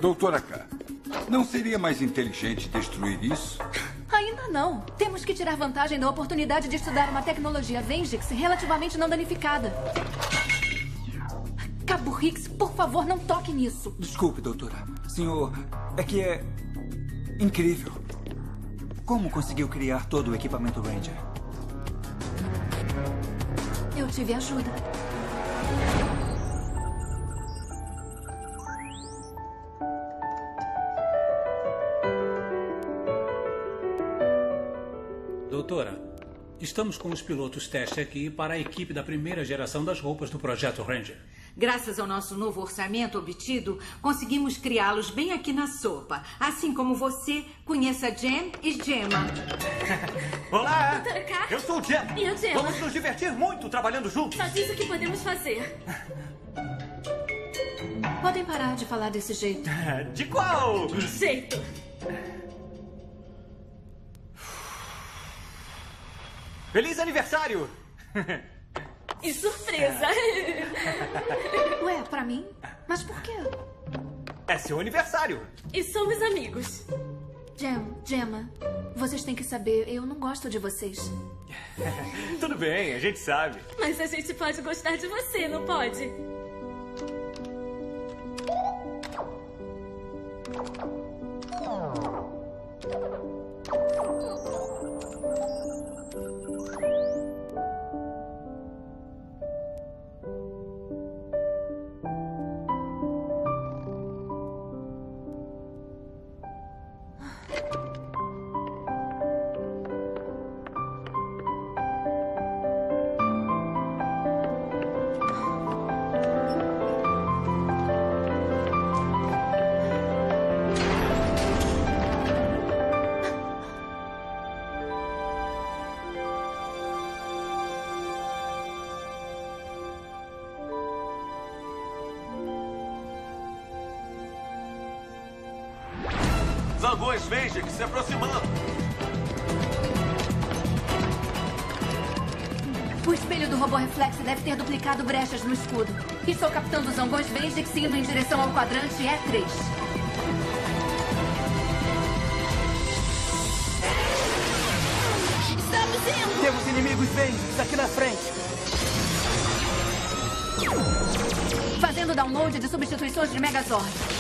Doutora K, não seria mais inteligente destruir isso? Ainda não. Temos que tirar vantagem da oportunidade de estudar uma tecnologia Vengix relativamente não danificada. Cabo Hicks, por favor, não toque nisso. Desculpe, doutora. Senhor, é que é incrível. Como conseguiu criar todo o equipamento Ranger? Eu tive ajuda. Doutora, estamos com os pilotos teste aqui para a equipe da primeira geração das roupas do Projeto Ranger. Graças ao nosso novo orçamento obtido, conseguimos criá-los bem aqui na sopa. Assim como você, conheça Jen e Gemma. Olá! Doutora K. Eu sou o Jen. E a Gemma. Vamos nos divertir muito trabalhando juntos. Só diz o que podemos fazer. Podem parar de falar desse jeito. De qual? Jeito. Feliz aniversário! E surpresa! Ué, pra mim? Mas por quê? É seu aniversário! E somos amigos. Gemma, vocês têm que saber, eu não gosto de vocês. Tudo bem, a gente sabe. Mas a gente pode gostar de você, não pode? Zangões Vengix se aproximando. O espelho do robô reflexo deve ter duplicado brechas no escudo. Estou captando os zangões Vengix indo em direção ao quadrante E3. Estamos indo! Temos inimigos Vengix aqui na frente. Fazendo download de substituições de Megazord.